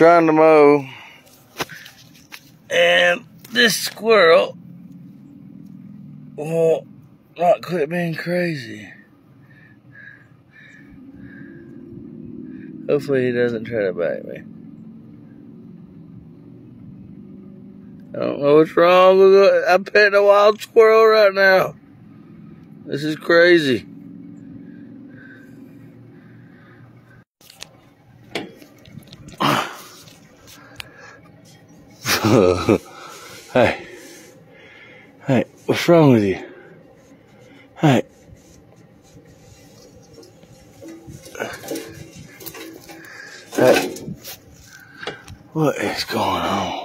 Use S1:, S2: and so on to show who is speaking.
S1: trying to mow, and this squirrel will not quit being crazy. Hopefully he doesn't try to bite me. I don't know what's wrong with it. I'm petting a wild squirrel right now. This is crazy. Hey. Hey, what's wrong with you? Hey. Hey. What is going on?